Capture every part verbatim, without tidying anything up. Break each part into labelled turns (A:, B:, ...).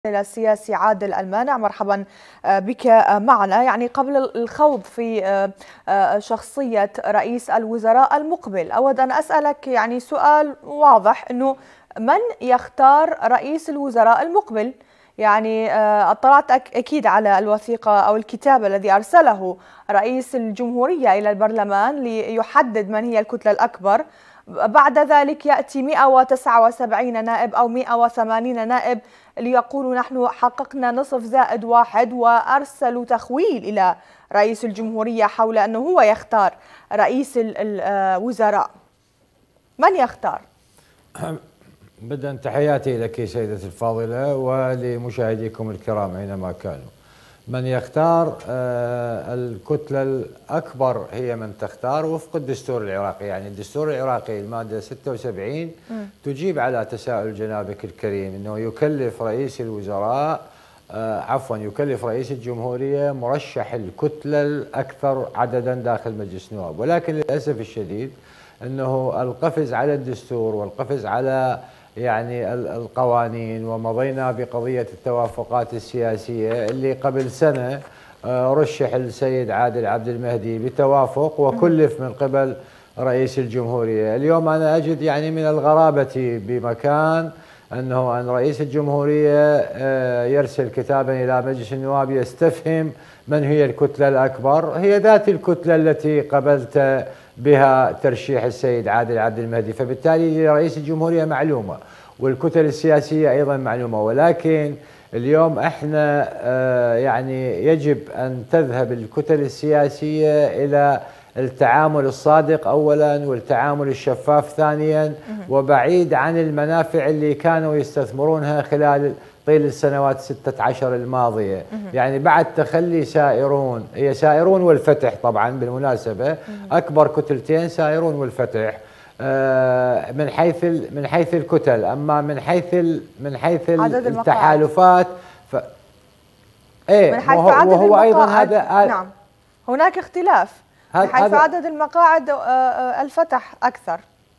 A: السياسي عادل المانع، مرحبا بك معنا. يعني قبل الخوض في شخصية رئيس الوزراء المقبل، أود أن أسألك يعني سؤال واضح، أنه من يختار رئيس الوزراء المقبل؟ يعني اطلعت أكيد على الوثيقة أو الكتاب الذي أرسله رئيس الجمهورية إلى البرلمان ليحدد من هي الكتلة الأكبر. بعد ذلك يأتي مئة وتسعة وسبعين نائب أو مئة وثمانين نائب ليقولوا نحن حققنا نصف زائد واحد، وأرسلوا تخويل إلى رئيس الجمهورية حول أنه هو يختار رئيس الوزراء. من يختار؟
B: بدءا تحياتي لك سيدتي الفاضلة ولمشاهديكم الكرام أينما كانوا. من يختار آه الكتلة الأكبر هي من تختار وفق الدستور العراقي. يعني الدستور العراقي المادة ستة وسبعين م. تجيب على تساؤل جنابك الكريم، أنه يكلف رئيس الوزراء آه عفوا يكلف رئيس الجمهورية مرشح الكتلة الأكثر عددا داخل مجلس النواب. ولكن للأسف الشديد أنه القفز على الدستور والقفز على يعني القوانين، ومضينا بقضية التوافقات السياسية اللي قبل سنة رشح السيد عادل عبد المهدي بتوافق وكلف من قبل رئيس الجمهورية. اليوم أنا أجد يعني من الغرابة بمكان أنه أن رئيس الجمهورية يرسل كتابا إلى مجلس النواب يستفهم من هي الكتلة الأكبر. هي ذات الكتلة التي قبلت بها ترشيح السيد عادل عبد المهدي، فبالتالي رئيس الجمهورية معلومة والكتل السياسية أيضا معلومة. ولكن اليوم احنا يعني يجب أن تذهب الكتل السياسية إلى التعامل الصادق أولا والتعامل الشفاف ثانيا، وبعيد عن المنافع اللي كانوا يستثمرونها خلال طيل السنوات ستة عشر الماضية. يعني بعد تخلي سائرون، هي سائرون والفتح طبعا بالمناسبة أكبر كتلتين سائرون والفتح من حيث من حيث الكتل، أما من حيث من حيث التحالفات ف
A: ايه من حيث عدد وهو المقاعد أيضا هذا نعم هناك اختلاف من حيث عدد المقاعد الفتح أكثر.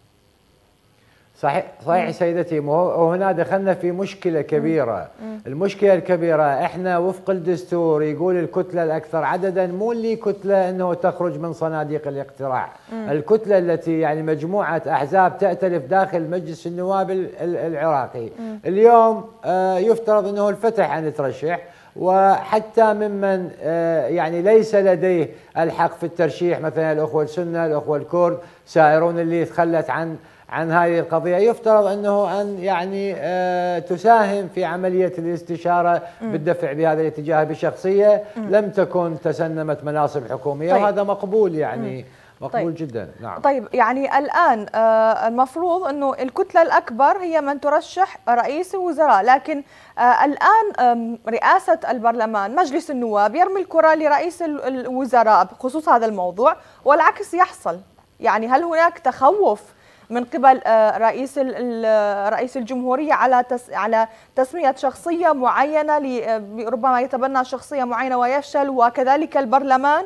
B: صحيح صحيح سيدتي، وهنا دخلنا في مشكلة كبيرة. المشكلة الكبيرة احنا وفق الدستور يقول الكتلة الأكثر عددا، مو اللي كتلة انه تخرج من صناديق الاقتراع، الكتلة التي يعني مجموعة أحزاب تأتلف داخل مجلس النواب العراقي. اليوم يفترض انه الفتح أن يترشح، وحتى ممن يعني ليس لديه الحق في الترشيح مثلا الأخوة السنة الأخوة الكرد سائرون اللي تخلت عن عن هذه القضية، يفترض أنه أن يعني آه تساهم في عملية الاستشارة م. بالدفع بهذا الاتجاه بشخصية م. لم تكن تسنمت مناصب حكومية. طيب. وهذا مقبول يعني م. مقبول طيب. جدا. نعم.
A: طيب يعني الآن آه المفروض أنه الكتلة الأكبر هي من ترشح رئيس الوزراء، لكن آه الآن آه رئاسة البرلمان مجلس النواب يرمي الكرة لرئيس الوزراء بخصوص هذا الموضوع، والعكس يحصل. يعني هل هناك تخوف من قبل رئيس رئيس الجمهورية على على تسمية شخصية معينة، ربما يتبنى شخصية معينة ويفشل، وكذلك البرلمان؟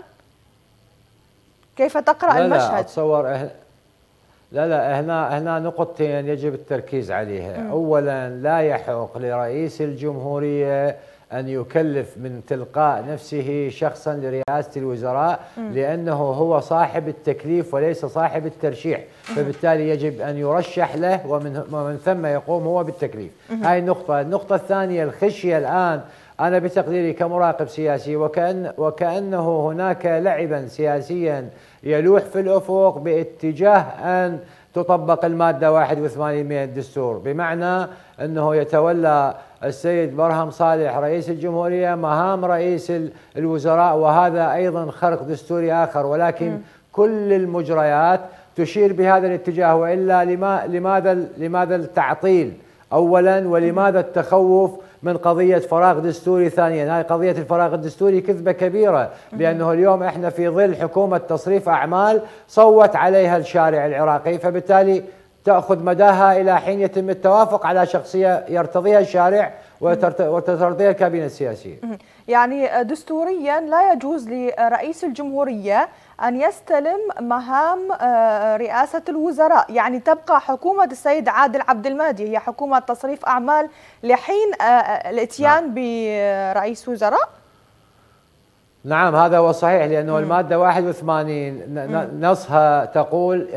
A: كيف تقرأ
B: لا
A: المشهد؟
B: لا أتصور أه... لا لا هنا هنا نقطتين يجب التركيز عليها. م. أولا لا يحق لرئيس الجمهورية أن يكلف من تلقاء نفسه شخصا لرئاسة الوزراء، م. لأنه هو صاحب التكليف وليس صاحب الترشيح، فبالتالي يجب أن يرشح له ومن, ومن ثم يقوم هو بالتكليف. م. هاي النقطة. النقطة الثانية، الخشية الآن أنا بتقديري كمراقب سياسي وكأن وكأنه هناك لعبا سياسيا يلوح في الأفق باتجاه أن تطبق المادة واحد وثمانين من الدستور، بمعنى أنه يتولى السيد برهم صالح رئيس الجمهورية مهام رئيس الوزراء، وهذا أيضا خرق دستوري آخر. ولكن م. كل المجريات تشير بهذا الاتجاه، وإلا لما لماذا لماذا التعطيل أولا، ولماذا التخوف من قضية فراغ دستوري ثانيا؟ هاي قضية الفراغ الدستوري كذبة كبيرة، لأنه اليوم احنا في ظل حكومة تصريف أعمال صوت عليها الشارع العراقي، فبالتالي تأخذ مداها إلى حين يتم التوافق على شخصية يرتضيها الشارع وترضيها الكابينة السياسية.
A: يعني دستوريا لا يجوز لرئيس الجمهورية أن يستلم مهام رئاسة الوزراء، يعني تبقى حكومة السيد عادل عبد المهدي هي حكومة تصريف أعمال لحين الاتيان نعم. برئيس وزراء؟
B: نعم هذا هو صحيح، لأنه م. المادة واحد وثمانين نصها تقول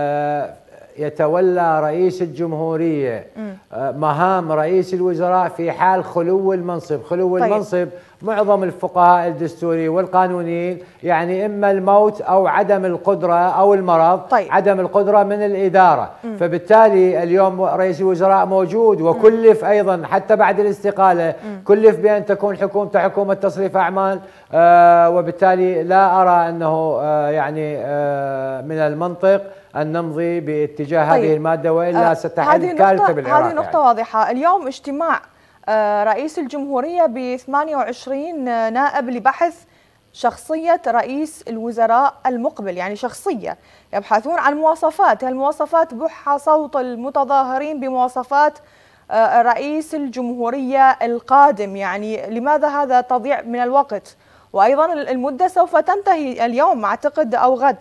B: يتولى رئيس الجمهورية مهام رئيس الوزراء في حال خلو المنصب. خلو طيب. المنصب معظم الفقهاء الدستوري والقانونيين يعني إما الموت أو عدم القدرة أو المرض. طيب. عدم القدرة من الإدارة. م. فبالتالي اليوم رئيس الوزراء موجود وكلف أيضا حتى بعد الاستقالة م. كلف بأن تكون حكومته حكومة تصريف أعمال، آه وبالتالي لا أرى أنه آه يعني آه من المنطق أن نمضي باتجاه طيب. هذه المادة وإلا ستحل كارثة بالعراق.
A: هذه نقطة يعني. واضحة. اليوم اجتماع رئيس الجمهورية ب ثمانية وعشرين نائب لبحث شخصية رئيس الوزراء المقبل، يعني شخصية يبحثون عن مواصفات، هالمواصفات بح صوت المتظاهرين بمواصفات رئيس الجمهورية القادم. يعني لماذا هذا تضييع من الوقت؟ وأيضا المدة سوف تنتهي اليوم أعتقد أو غد.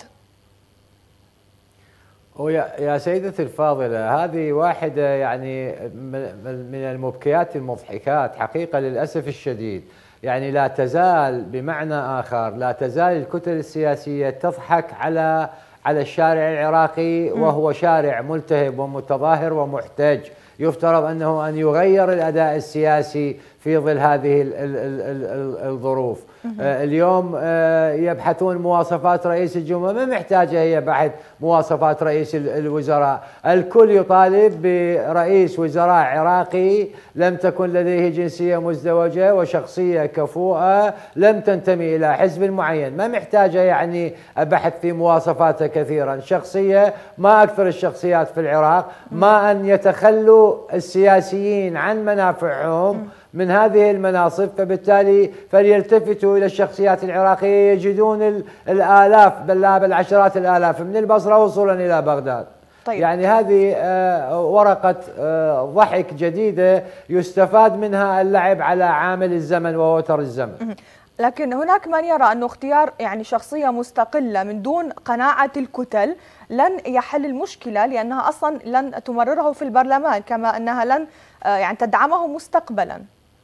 B: يا سيدتي الفاضلة، هذه واحدة يعني من المبكيات المضحكات حقيقة للأسف الشديد. يعني لا تزال بمعنى آخر لا تزال الكتل السياسية تضحك على على الشارع العراقي، وهو شارع ملتهب ومتظاهر ومحتاج. يفترض أنه أن يغير الأداء السياسي في ظل هذه ال ال ال الظروف. آه اليوم آه يبحثون مواصفات رئيس الجمهورية، ما محتاجة هي بحث مواصفات رئيس الوزراء. الكل يطالب برئيس وزراء عراقي لم تكن لديه جنسية مزدوجة وشخصية كفؤة، لم تنتمي إلى حزب معين. ما محتاجة يعني بحث في مواصفاته كثيرا. شخصية ما أكثر الشخصيات في العراق، ما أن يتخلوا السياسيين عن منافعهم من هذه المناصب، فبالتالي فليلتفتوا إلى الشخصيات العراقية يجدون الآلاف بل لا بل عشرات الآلاف من البصرة وصولا إلى بغداد. طيب. يعني هذه ورقة ضحك جديدة يستفاد منها اللعب على عامل الزمن ووتر الزمن.
A: لكن هناك من يرى أنه اختيار يعني شخصية مستقلة من دون قناعة الكتل لن يحل المشكلة، لأنها أصلا لن تمرره في البرلمان، كما أنها لن يعني تدعمه مستقبلا.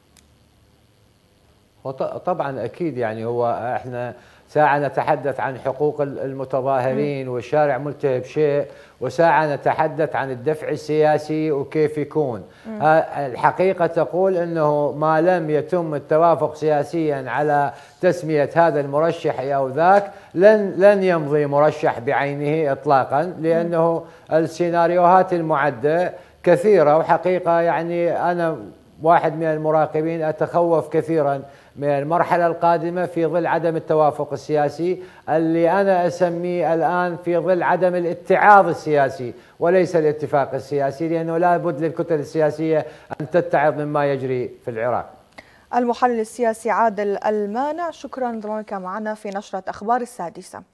B: طبعا أكيد، يعني هو احنا ساعة نتحدث عن حقوق المتظاهرين والشارع ملتهب شيء، وساعة نتحدث عن الدفع السياسي وكيف يكون. الحقيقة تقول أنه ما لم يتم التوافق سياسيا على تسمية هذا المرشح أو ذاك لن لن يمضي مرشح بعينه إطلاقا، لأنه السيناريوهات المعدة كثيرة. وحقيقة يعني أنا واحد من المراقبين أتخوف كثيرا من المرحلة القادمة في ظل عدم التوافق السياسي اللي أنا أسميه الآن في ظل عدم الاتعاظ السياسي وليس الاتفاق السياسي، لأنه لا بد للكتل السياسية أن تتعظ مما يجري في العراق.
A: المحلل السياسي عادل المانع، شكرا لك معنا في نشرة أخبار السادسة.